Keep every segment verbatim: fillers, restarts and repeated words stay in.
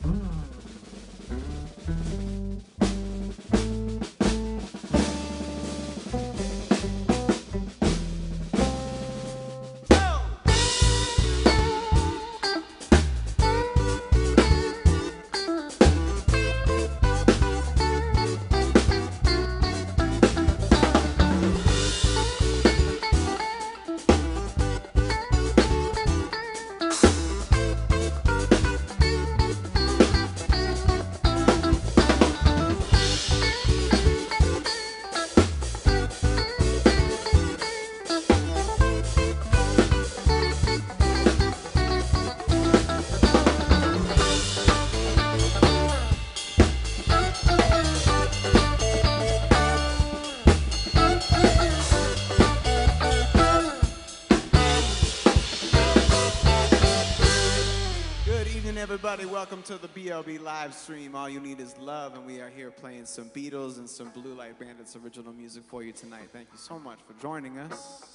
Everybody, welcome to the B L B live stream. All you need is love, and we are here playing some Beatles and some Blue Light Bandits original music for you tonight. Thank you so much for joining us.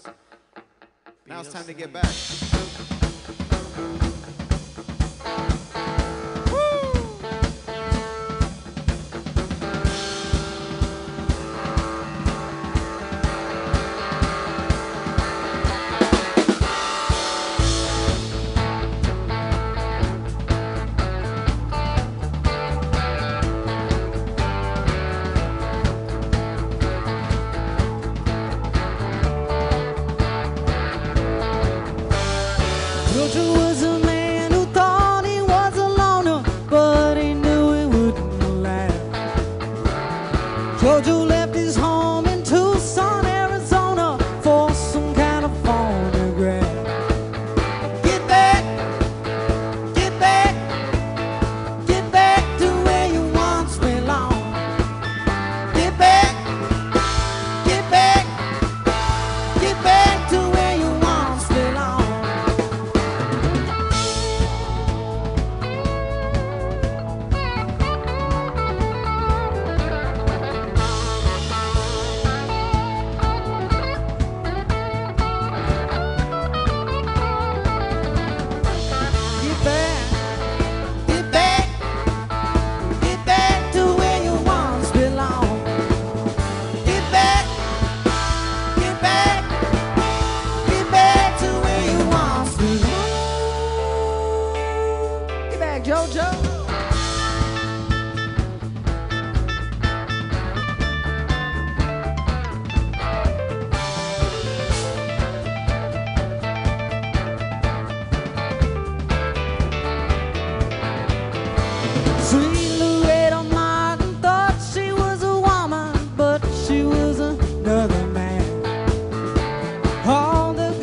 Now it's time to get back.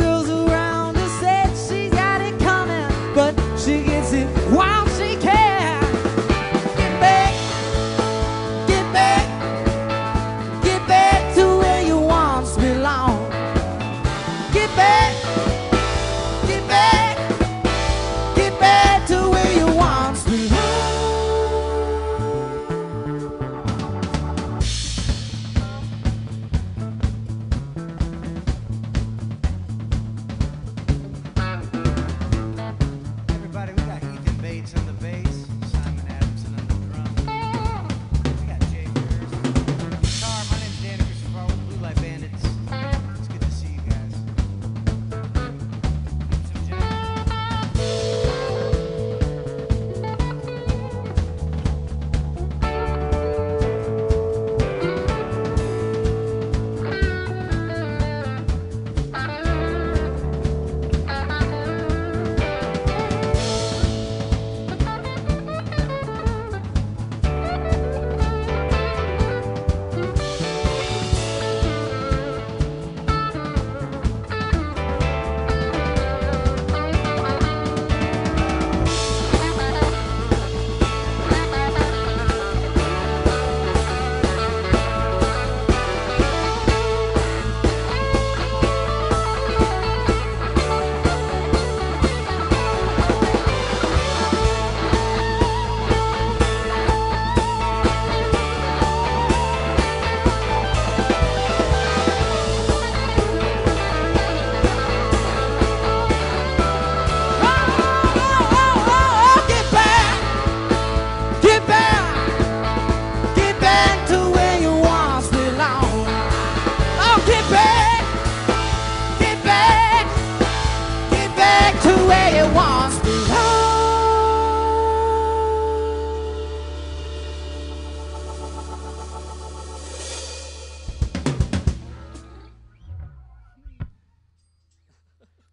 While she can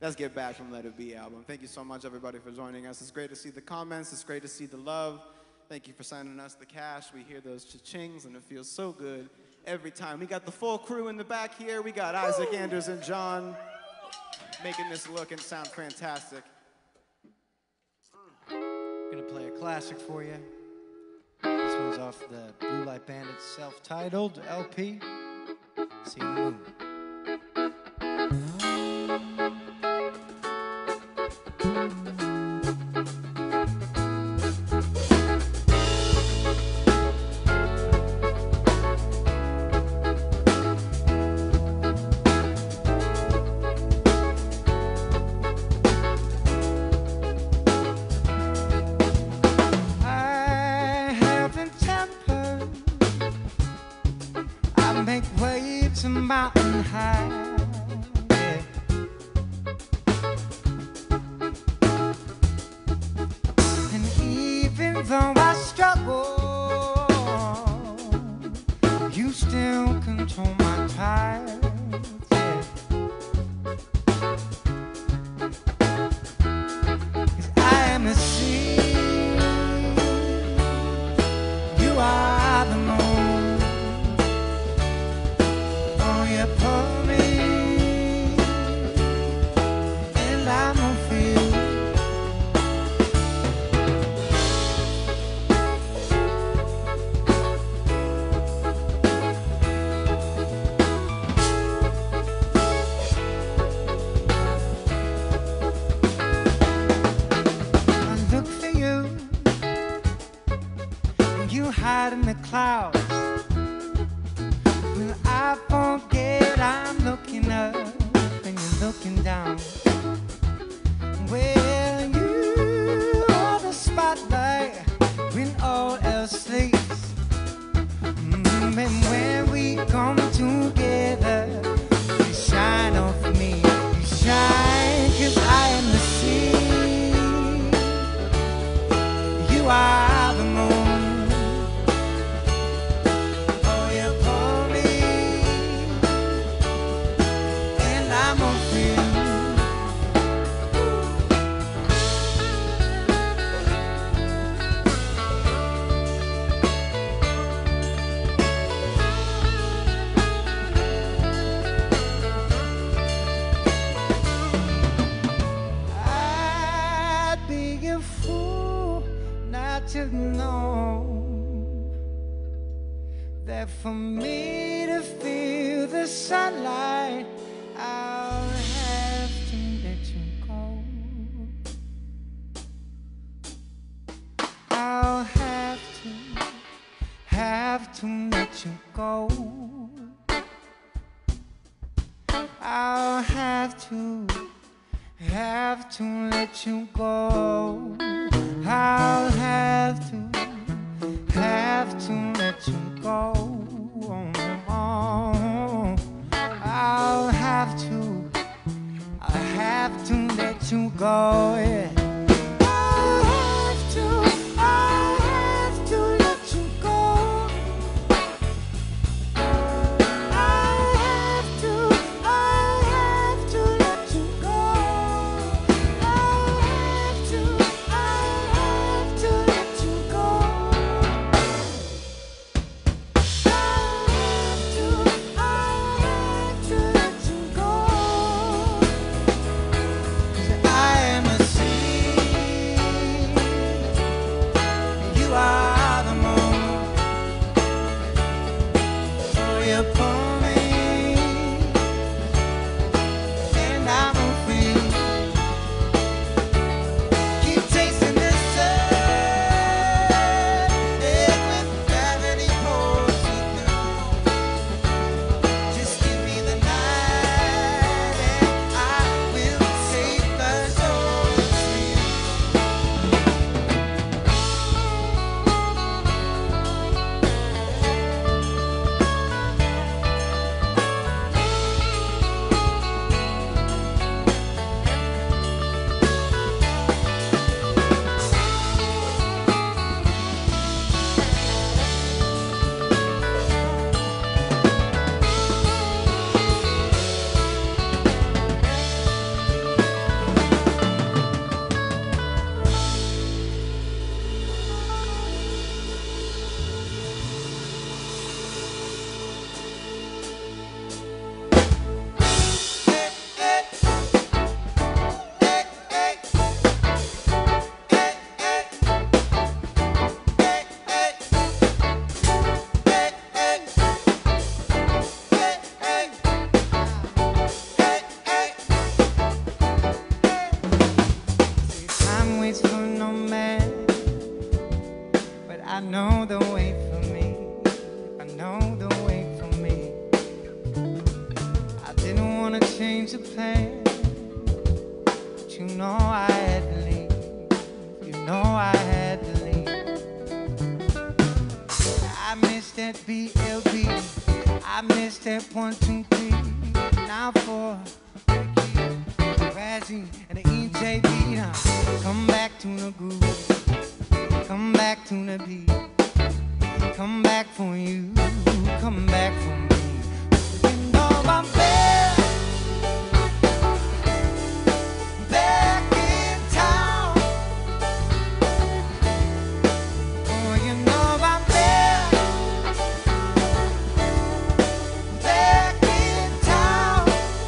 let's get back from Let It Be album. Thank you so much, everybody, for joining us. It's great to see the comments. It's great to see the love. Thank you for sending us the cash. We hear those cha-chings, and it feels so good every time. We got the full crew in the back here. We got Isaac, Anders, and John making this look and sound fantastic. I'm gonna play a classic for you. This one's off the Blue Light Bandits self-titled L P, See the Moon. Mountain high, yeah. And even though I struggle, you still control my tide, yeah. 'Cause I am the sea, you are the moon. Pull me, and I'm gonna feel. I look for you, and you hide in the clouds. When I forget I'm looking up and you're looking down. Well, you are the spotlight when all else sleeps. Mm, and when we come together, you shine off me. You shine 'cause I am the sea. You are the moon. To know that for me to feel the sunlight, I'll have to let you go. I'll have to, have to let you go. I'll have to, have to let you go. I'll have to, have to let you go. I'll have to, I have to let you go. Yeah. I'll have to, I have to let you go. I have to, I have to let you go. I have to, I have to let you go. I have to, I have to let you go. 'Cause I am a sea. I know the way for me. I know the way for me. I didn't want to change the plan, but you know I had to leave. You know I had to leave. I miss that B L B. I miss that one, two, three. Now for Razzie and the E J B. Now come back to the groove. Come back to the beat. Come back for you. Come back for me. You know I'm back. Back in town. Oh, you know I'm back. Back in town.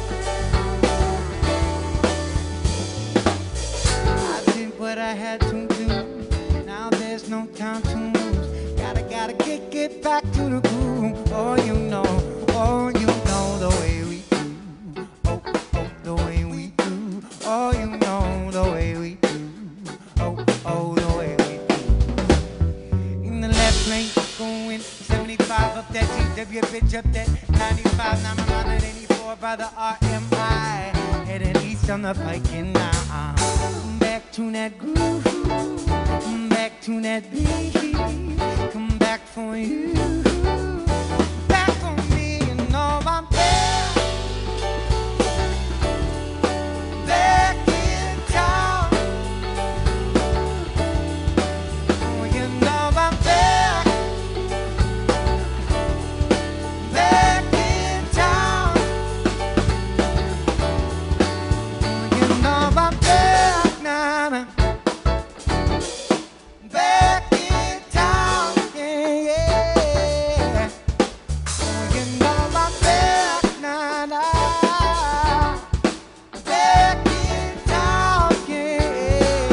I did what I had to do. Now there's no time to lose. Gotta, gotta get, get back to the groove. Oh, you know, oh, you know the way we do. Oh, oh, the way we do. Oh, you know the way we do. Oh, oh, the way we do. In the left lane, going seventy-five up that G W, bitch up that ninety-five. Now I'm one eighty-four by the R M I. Headed east on the pike and now I'm back to that groove. Back to that beat, come back for you, back for me, you know I'm back, back in town, oh, you know I'm back, back in town, oh, you know I'm back now. Nah. Back in town, yeah, yeah. Oh, you know I'm back, nah, nah. Back in town, yeah,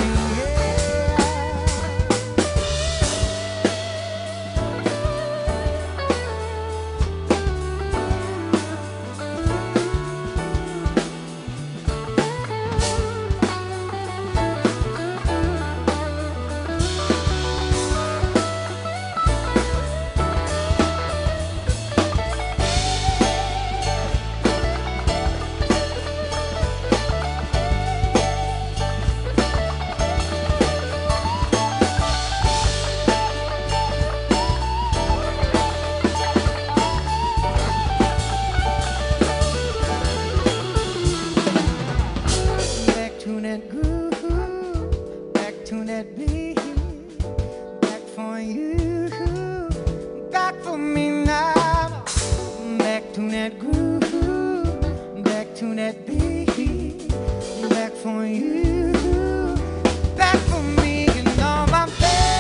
back to that groove, back to that beat, back for you, back for me now. Back to that groove, back to that beat, back for you, back for me, you know I'm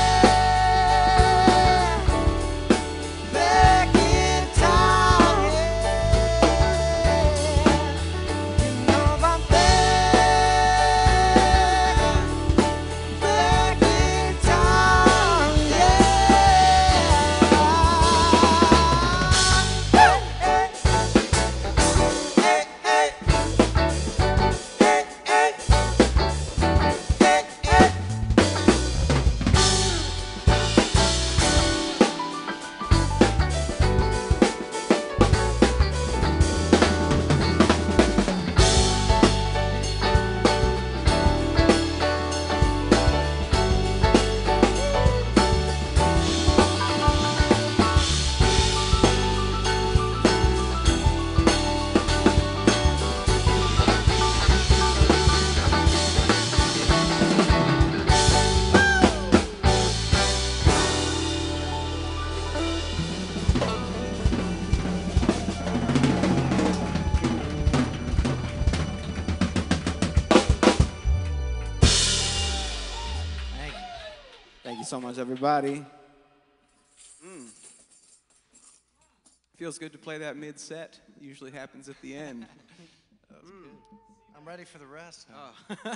back, back in town, yeah. You know I'm back, back in town, yeah. Hey, hey, hey, hey, hey, hey, hey. Thank you. Thank you so much, everybody. Mm. Feels good to play that mid-set. Usually happens at the end. I'm ready for the rest. Oh.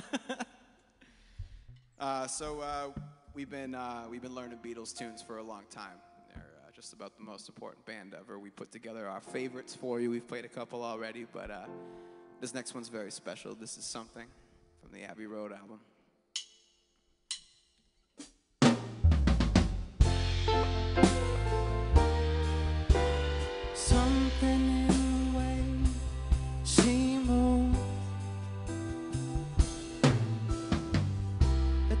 uh, so uh, we've been uh, we've been learning Beatles tunes for a long time. They're uh, just about the most important band ever. We put together our favorites for you. We've played a couple already, but uh, this next one's very special. This is Something from the Abbey Road album.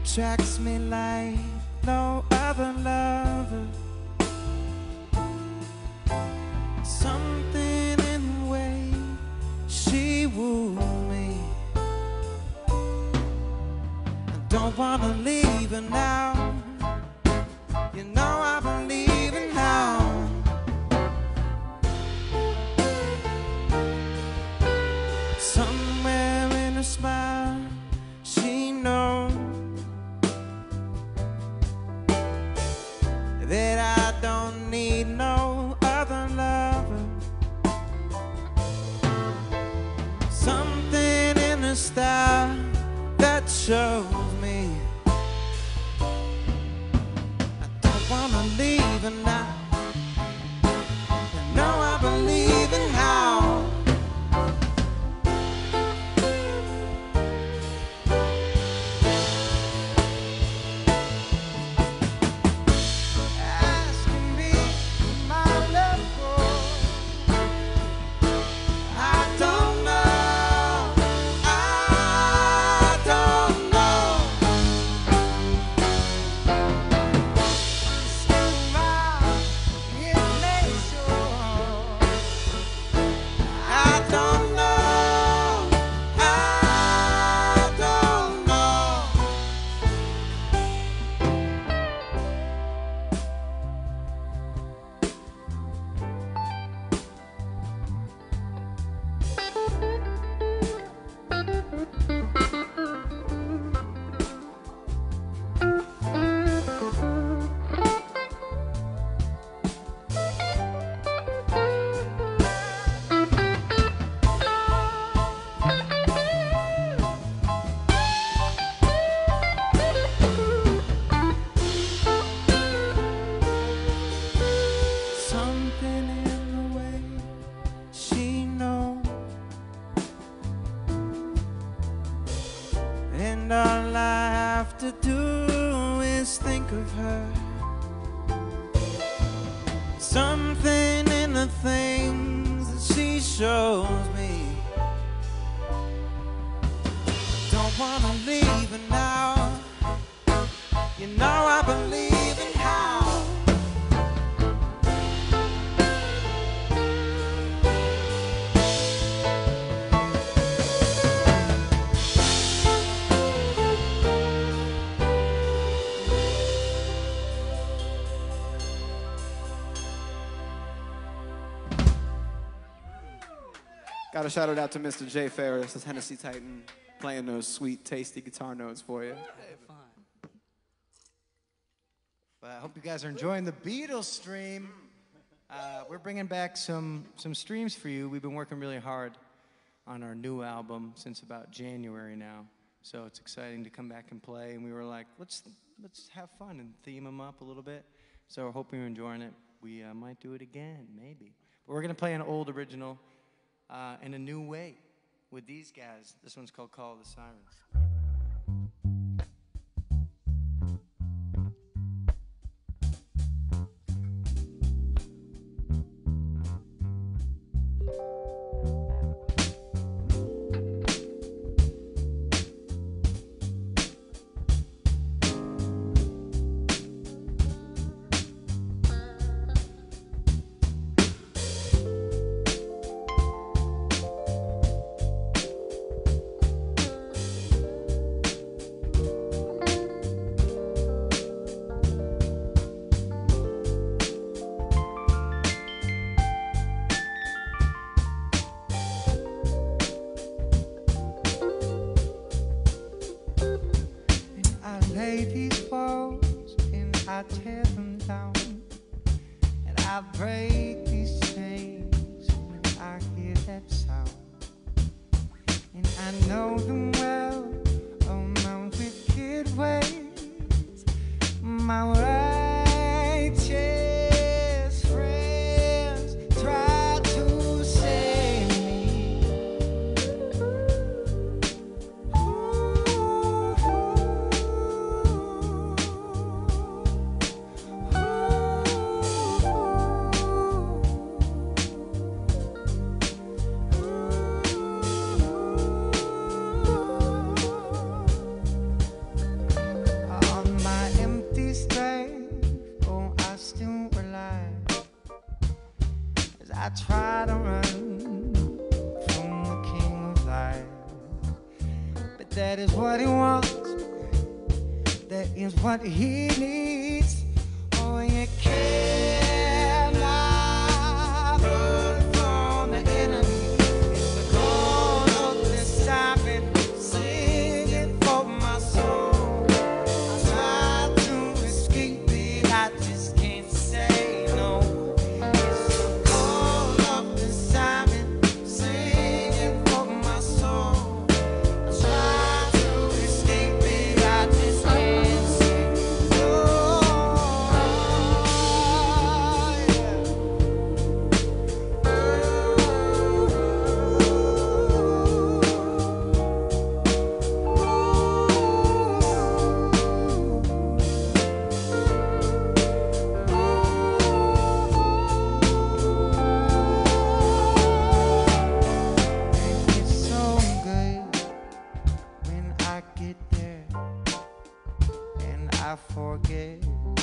attracts me like no other lover. Something in the way she wooed me. I don't wanna leave her now. You know I believe her now. Somewhere in her smile, she knows that I don't need no other lover. Something in her style that shows me I don't wanna leave her now. You know I believe in how. And all I have to do is think of her. Something in the things that she shows me. Don't wanna leave her now. You know I believe in how. Got to shout it out to Mister Jay Ferris, his Hennessy Titan, playing those sweet, tasty guitar notes for you. Well, I hope you guys are enjoying the Beatles stream. Uh, we're bringing back some, some streams for you. We've been working really hard on our new album since about January now. So it's exciting to come back and play. And we were like, let's, let's have fun and theme them up a little bit. So we're hoping you're enjoying it. We uh, might do it again, maybe. But we're going to play an old original uh, in a new way with these guys. This one's called Call of the Sirens. Lay these walls and I tear them down, and I break these chains when I hear that sound. And I know them well, oh my wicked ways, my righteous friends try to save me. Ooh. what he wants, that is what he needs. Oh, you cannot run from the enemy. It's the call of the siren, singing for my soul. I try to escape it, I just can't say no. It's the call of the siren, singing for my soul. I try to escape it, I just can't say no. It's so good when I get there and I forget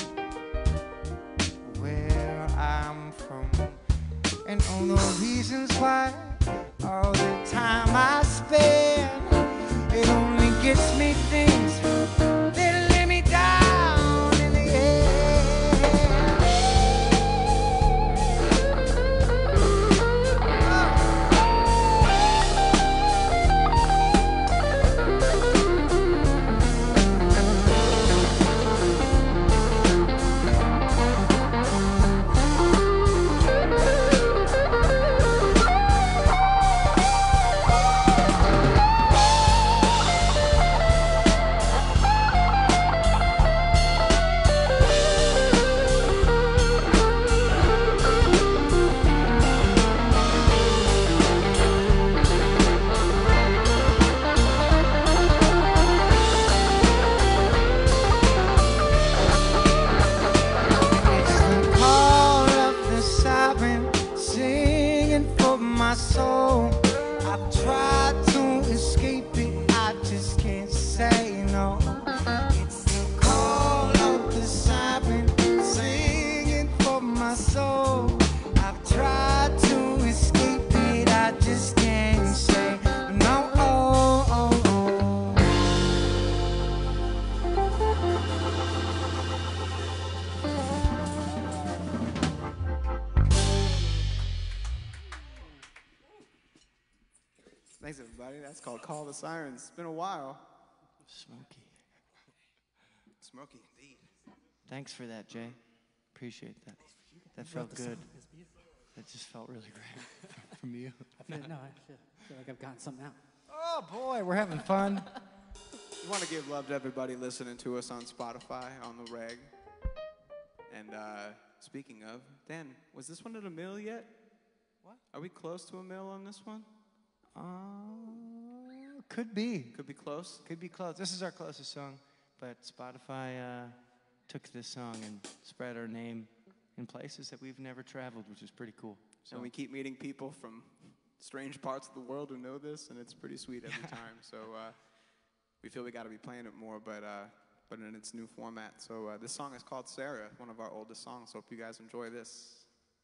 where I'm from and all the reasons why. All the time I spend, it only gets me things that let me down in the It's the call of the siren, singing for my soul. I've tried to escape it, I just can't say no. It's the call of the siren, singing for my soul. I've tried to escape it, I just can't say no. Oh, oh, oh. Thanks, everybody. That's called Call the Sirens. It's been a while. Smoky. Smoky, indeed. Thanks for that, Jay. Appreciate that. That felt good. That just felt really great from you. No, no, I feel, feel like I've gotten something out. Oh boy, we're having fun. We want to give love to everybody listening to us on Spotify, on the reg. And uh, speaking of, Dan, was this one at a mill yet? What? Are we close to a mill on this one? Uh, could be. Could be close. Could be close. This is our closest song, but Spotify uh, took this song and spread our name in places that we've never traveled, which is pretty cool. So And we keep meeting people from strange parts of the world who know this, and it's pretty sweet every time. So uh, we feel we got to be playing it more, but uh, but in its new format. So uh, this song is called Sarah, one of our oldest songs. Hope you guys enjoy this.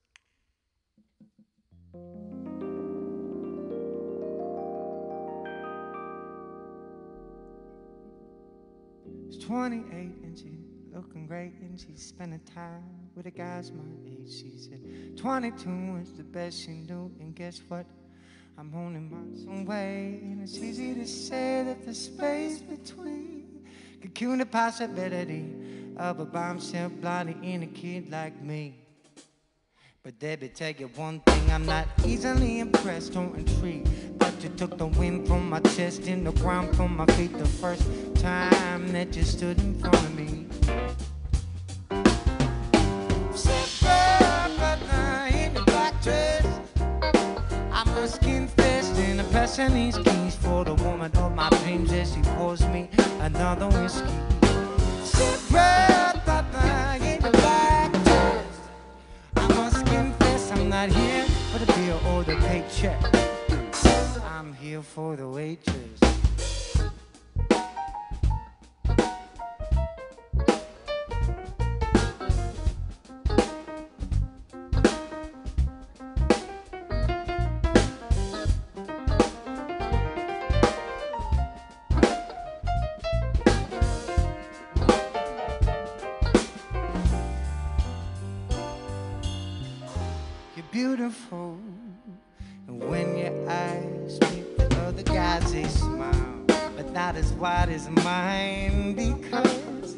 She's twenty-eight and she's looking great and she's spending time with a guys my age. She said twenty-two is the best she knew, and guess what? I'm only months away, and it's easy to say that the space between could cure the possibility of a bombshell blondie in a kid like me. But Debbie, tell you one thing, I'm not easily impressed or intrigued. But you took the wind from my chest and the ground from my feet the first time that you stood in front of me. Said, but now in the black dress, I'm a skin fest and a passing these keys for the woman of my dreams as she pours me another whiskey. Said, but now in the black dress, I'm a skin fest, I'm not here for the beer or the paycheck. I'm here for the waitress. white as mine, because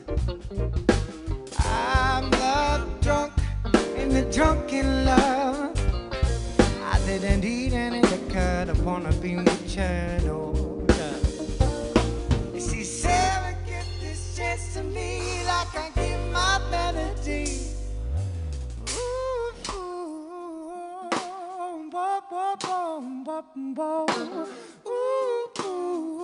I'm love drunk in the drunken love. I didn't eat any liquor to wanna be with you, no. You see, Sarah, give this chance to me like I give my melody. Ooh, ooh, bo, bo, bo, bo, bo. Ooh, ooh,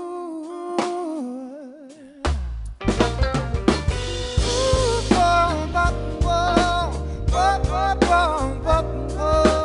ooh, bo, bo, bo, bo, bo, bo, bo, bo.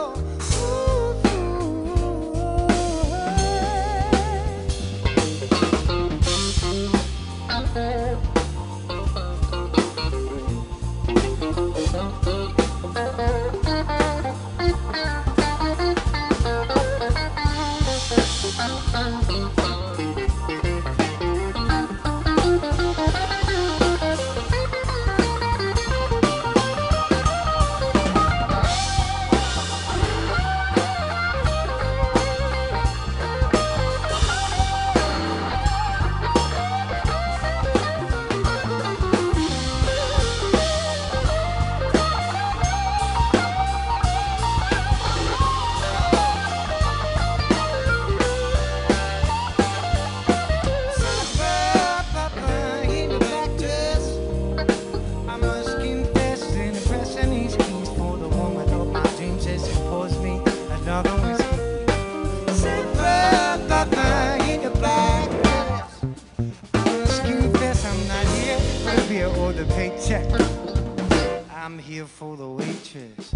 Or the paycheck, I'm here for the waitress.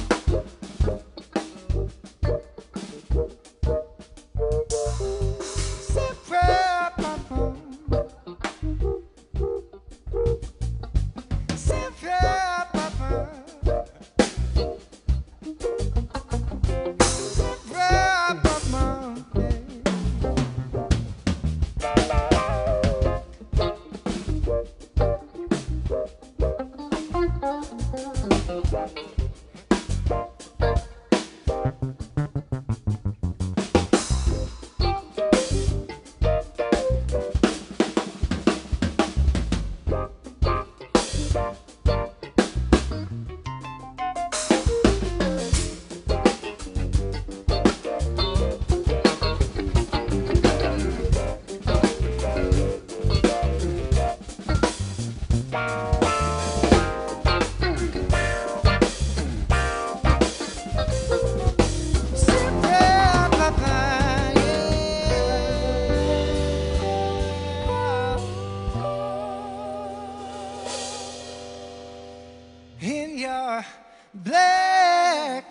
In your black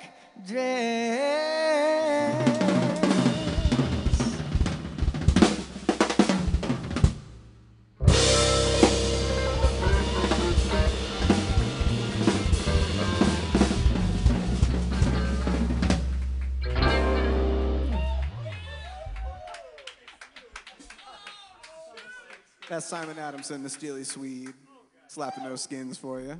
dress. That's Simon Adamson, the Steely Swede, slapping those skins for you.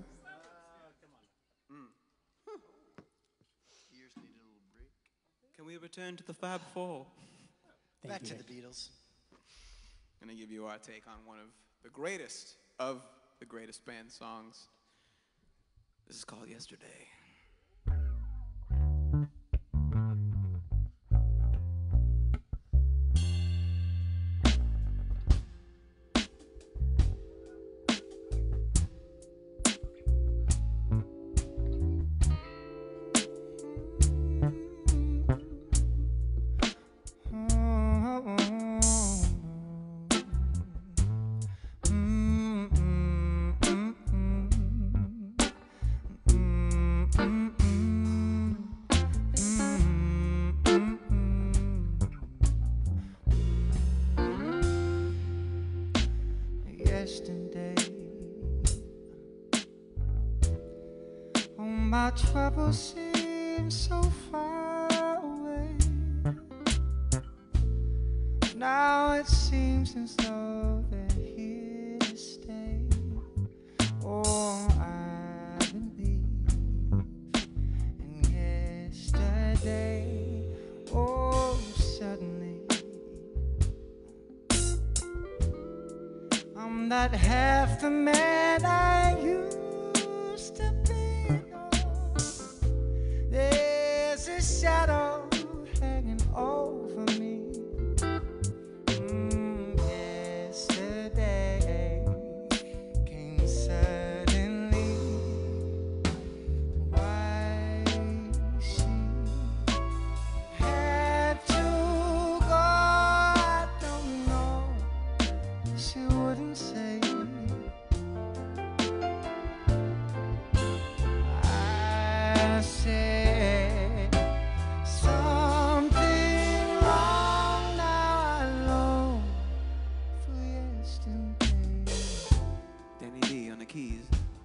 Can we return to the Fab Four? Back you, to Rick. the Beatles. I'm gonna give you our take on one of the greatest of the greatest band songs. This is called Yesterday. Yesterday, oh, my troubles seem so far away. Now it seems as though they're here to stay. Oh, I believe in yesterday. Oh, suddenly not half the man I used to be. No. There's a shadow hanging over me. Mm, yesterday came suddenly. Why she had to go, I don't know. She wouldn't say. I said something wrong. Now I long for yesterday. Danny D on the keys.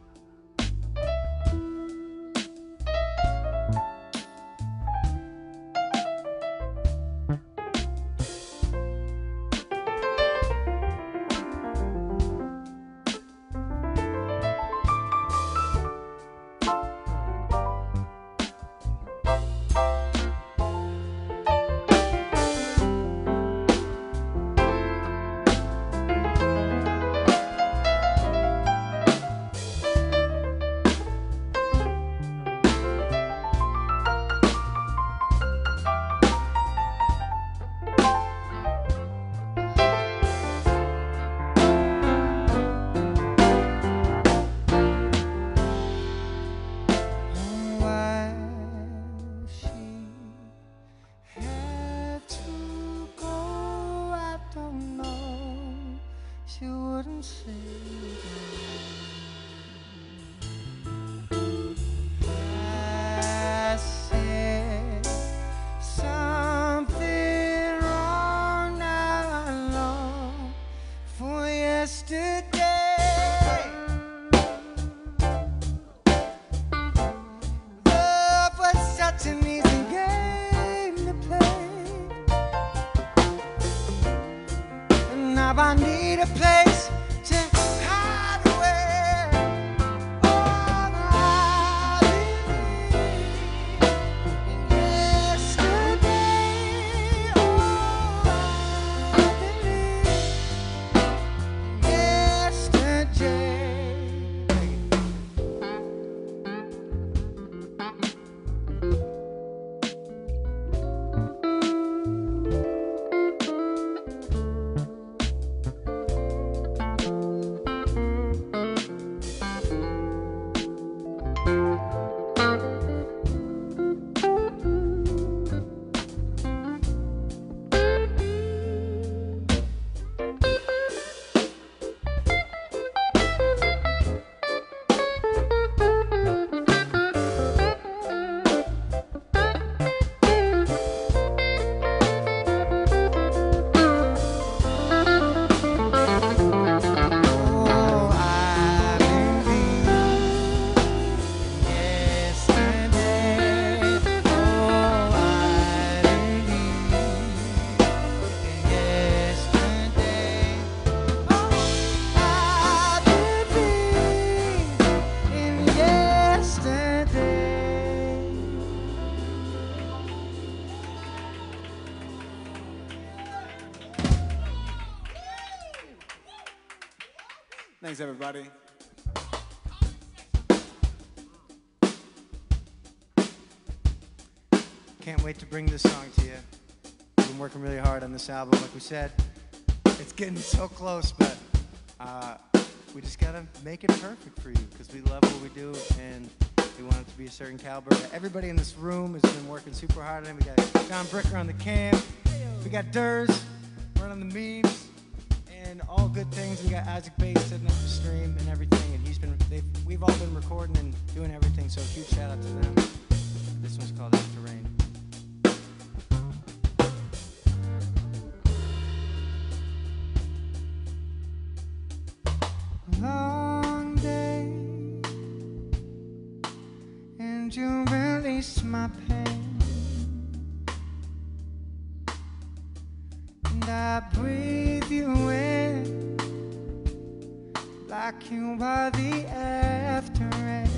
Why she had to go, I don't know. She wouldn't say. I said something wrong. Now I long for yesterday. Love was such an easy game to play. And now I need a place to hide away. Oh, I believe in yesterday. Oh, I believe in yesterday. Oh, I believe in yesterday. Oh, I believe in yesterday. Oh, I believe in yesterday. Thanks, everybody. Can't wait to bring this song to you. We've been working really hard on this album, like we said. It's getting so close, but uh, we just gotta make it perfect for you because we love what we do and we want it to be a certain caliber. Everybody in this room has been working super hard on it. We got Jon Bricker on the cam. We got Durs running the memes and all good things. We got Isaac Bates setting up the stream and everything, and he's been. They've, we've all been recording and doing everything. So huge shout out to them. This one's called After Rain. Long day, and you release my pain, and I breathe you in like you are the after rain.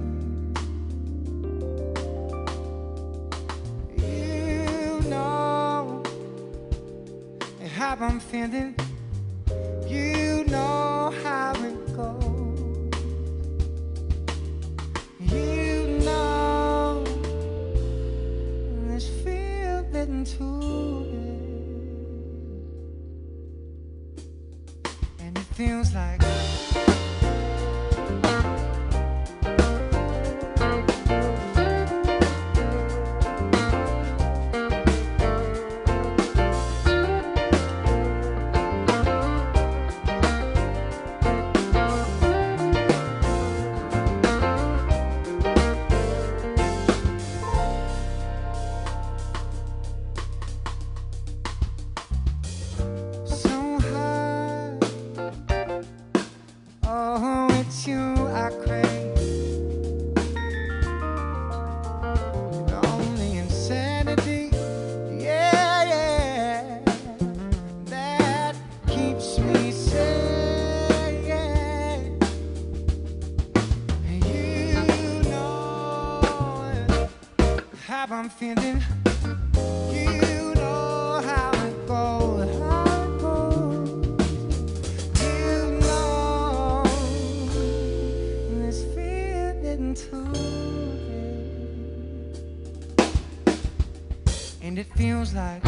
You know how I'm feeling. You know how I'm feeling. You know how it goes, how it goes. You know this feeling too. And it feels like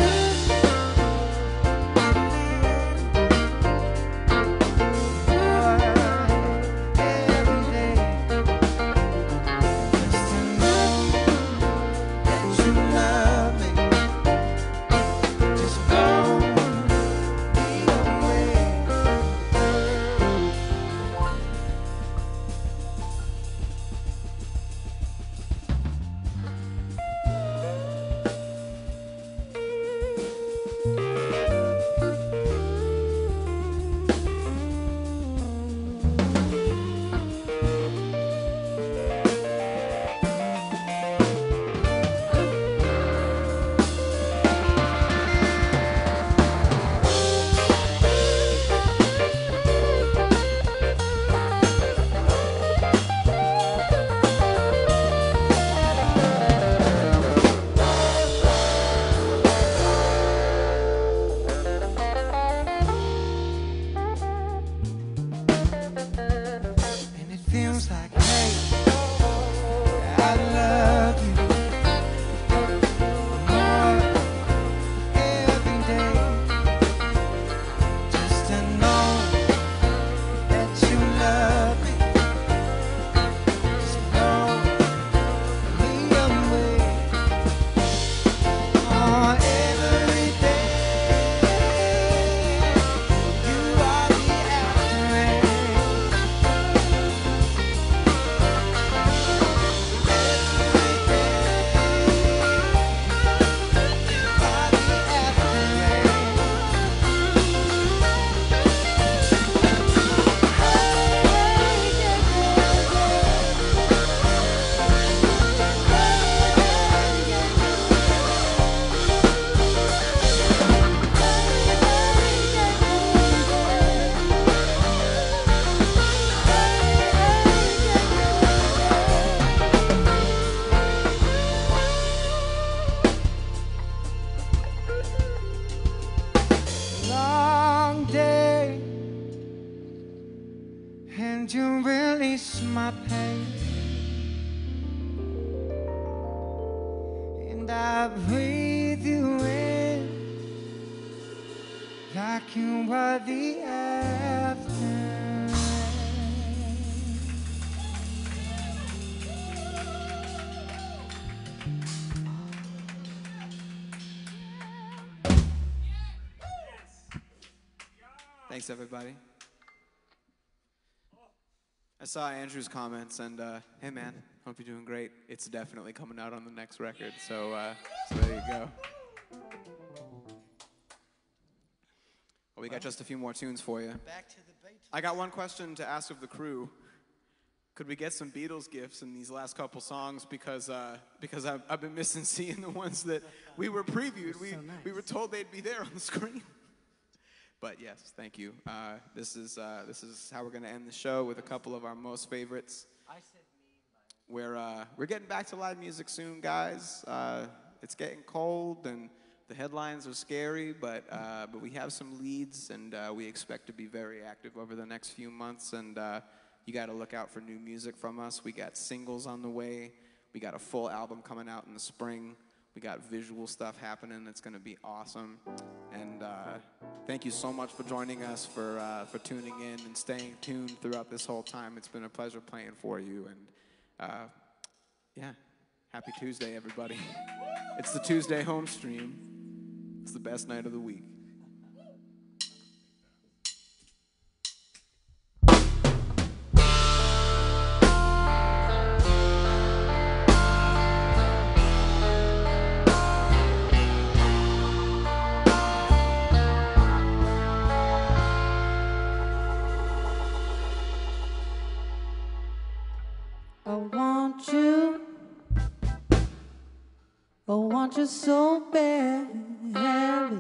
Thanks, everybody. I saw Andrew's comments, and uh, hey, man, hope you're doing great. It's definitely coming out on the next record, so, uh, so there you go. Well, we got just a few more tunes for you. Back to the Beatles. I got one question to ask of the crew. Could we get some Beatles gifts in these last couple songs? Because uh, because I've, I've been missing seeing the ones that we were previewed. We, so nice. we were told they'd be there on the screen. But yes, thank you. Uh, this is uh, this is how we're gonna end the show with a couple of our most favorites. I said me. We're uh, we're getting back to live music soon, guys. Uh, it's getting cold and the headlines are scary, but uh, but we have some leads, and uh, we expect to be very active over the next few months. And uh, you got to look out for new music from us. We got singles on the way. We got a full album coming out in the spring. We got visual stuff happening. It's going to be awesome. And uh, thank you so much for joining us, for uh, for tuning in and staying tuned throughout this whole time. It's been a pleasure playing for you. And uh, yeah, happy Tuesday, everybody. It's the Tuesday home stream. It's the best night of the week. I want you, I want you so bad. I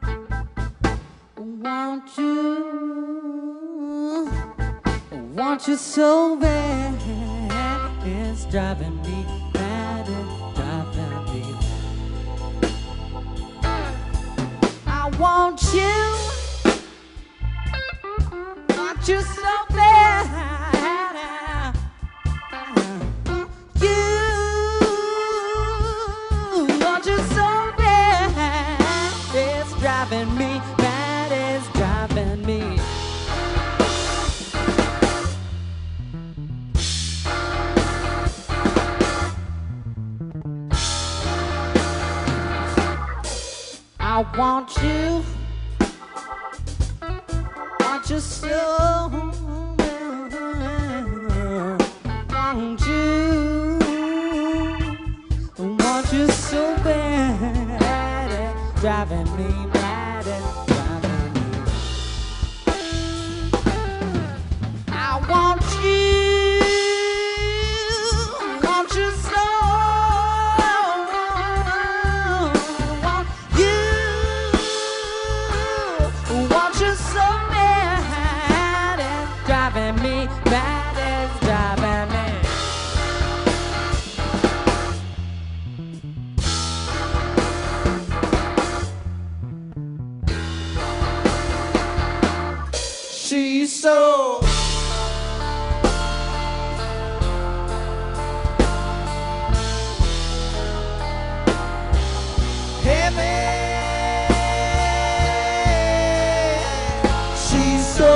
want you, I want you so bad. It's driving me mad, it's driving me mad. want you, want you so bad. You want you so bad. It's driving me mad, it's driving me. I want you, want you so, want you, want you so bad, it's driving me mad, it's driving me. I want you, want you so. Driving me mad, it's driving me. She's so heavy. She's so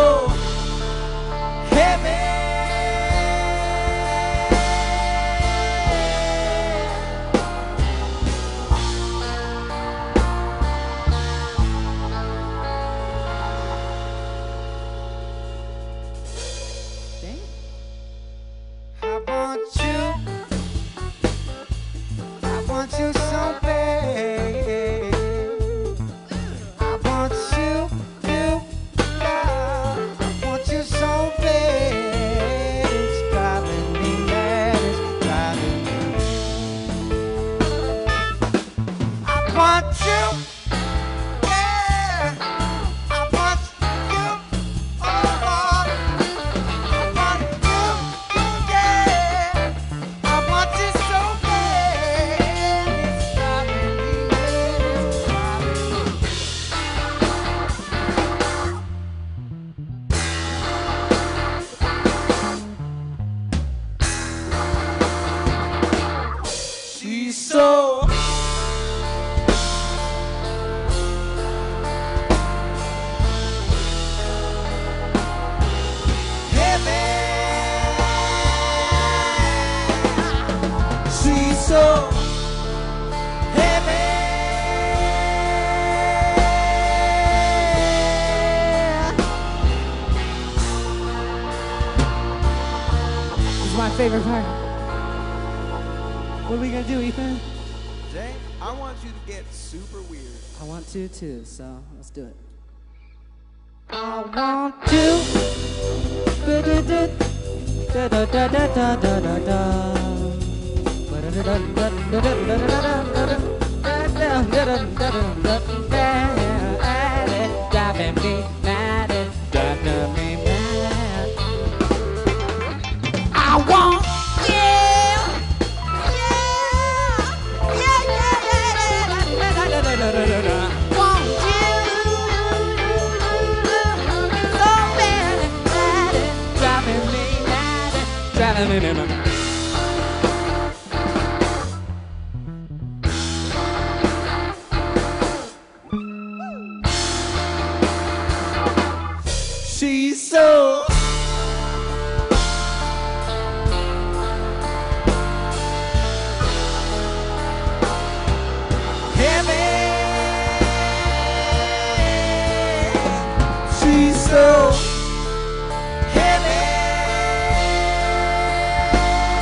favorite part. What are we gonna do, Ethan? Jay, I want you to get super weird. I want to too, so let's do it. I want to. Driving me mad, driving me mad. I want you. Yeah, yeah, yeah, yeah. Want you so bad, bad, driving me mad, driving me mad. She's so heavy. She's so heavy.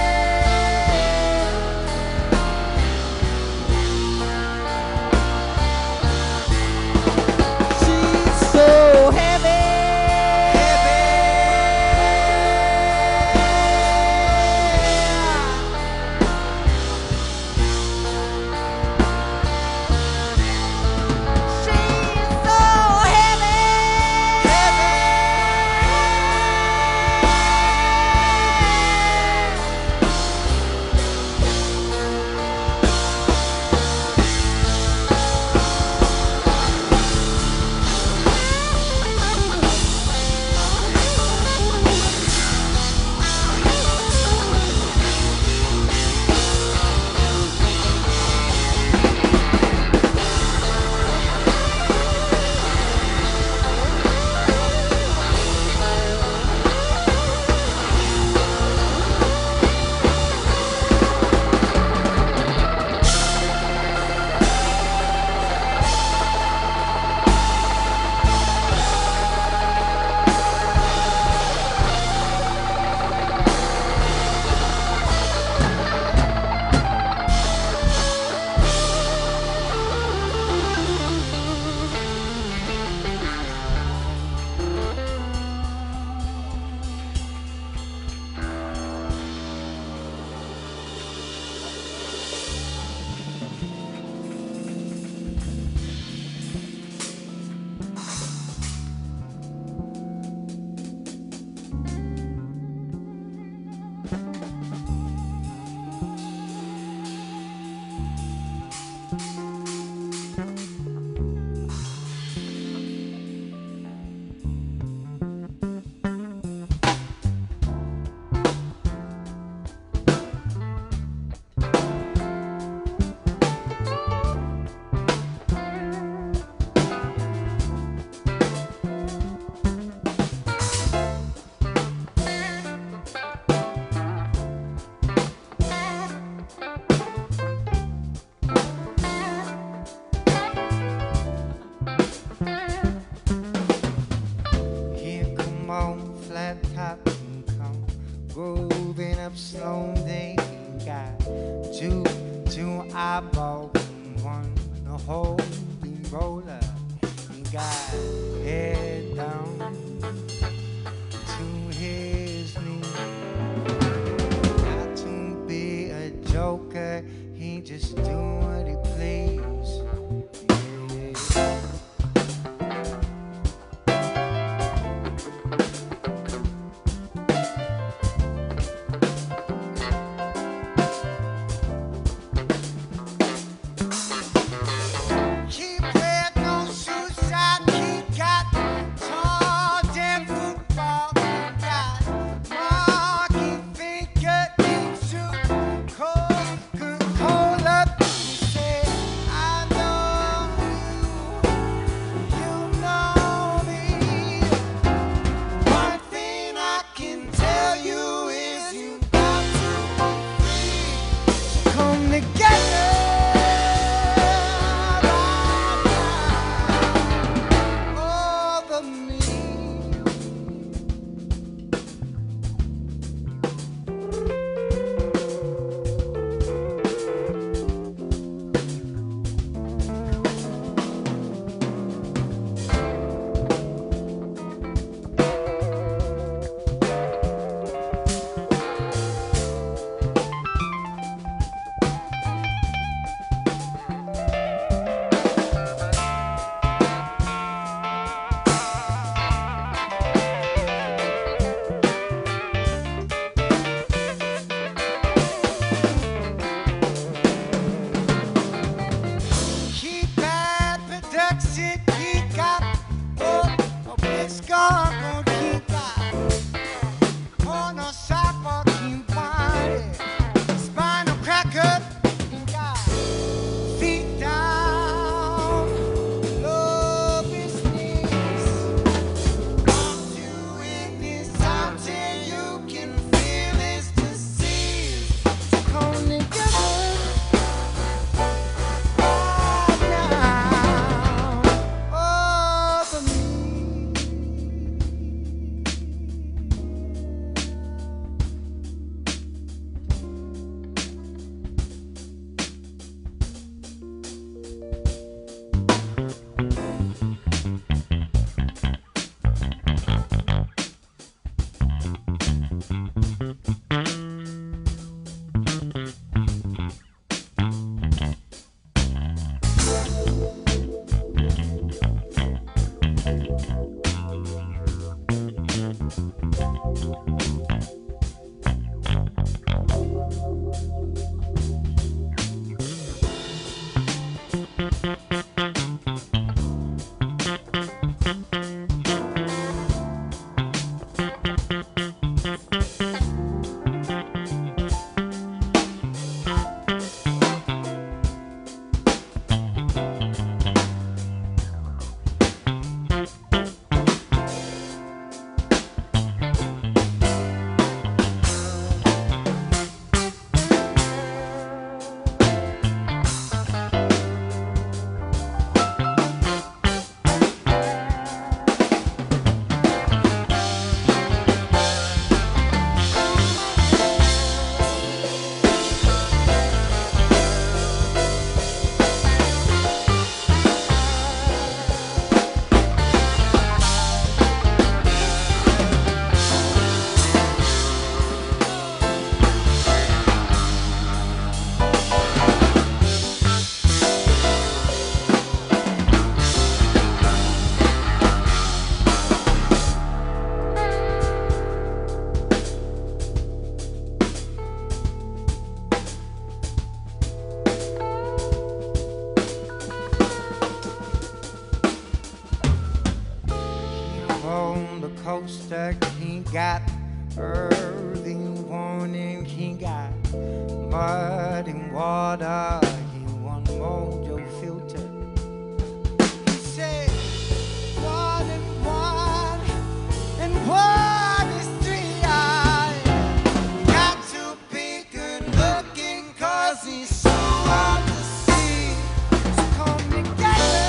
Grooving up slowly, he got two, two eyeballs, one a holding roller. He got head down to his knees. Not to be a joker, he just do what he please. Yeah. coaster, he got early warning, he got mud and water, he want mojo filter. He said one and one and one is three. I got to be good looking cause he's so hard to see. So come together.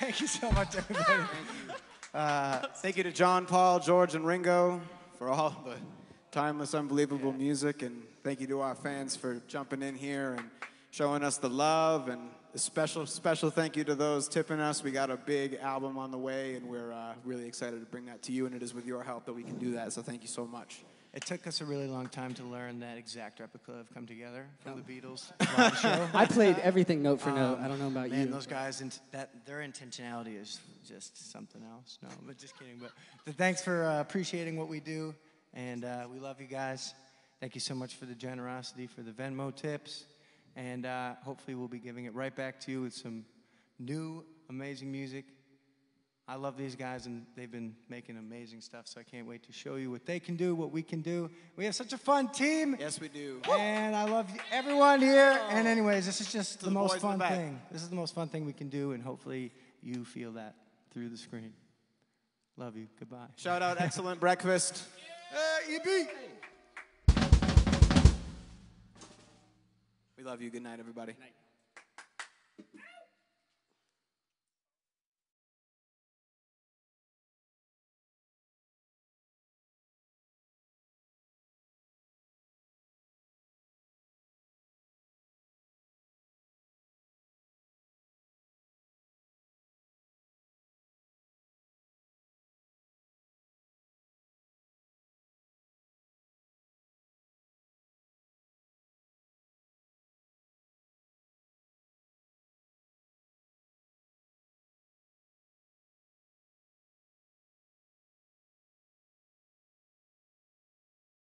Thank you so much, everybody. Uh, thank you to John, Paul, George, and Ringo for all the timeless, unbelievable music. And thank you to our fans for jumping in here and showing us the love. And a special, special thank you to those tipping us. We got a big album on the way, and we're uh, really excited to bring that to you. And it is with your help that we can do that. So thank you so much. It took us a really long time to learn that exact replica of Come Together from the Beatles live show. I played everything note for Um, note. I don't know about man, you. those guys, int- that their intentionality is just something else. No, but just kidding. But, but thanks for uh, appreciating what we do, and uh, we love you guys. Thank you so much for the generosity, for the Venmo tips, and uh, hopefully we'll be giving it right back to you with some new, amazing music. I love these guys, and they've been making amazing stuff, so I can't wait to show you what they can do, what we can do. We have such a fun team. Yes, we do. And I love everyone here. And anyways, this is just the, the most boys in fun the back. thing. This is the most fun thing we can do, and hopefully you feel that through the screen. Love you. Goodbye. Shout out Excellent Breakfast. Hey, E B. We love you. Good night, everybody. Night.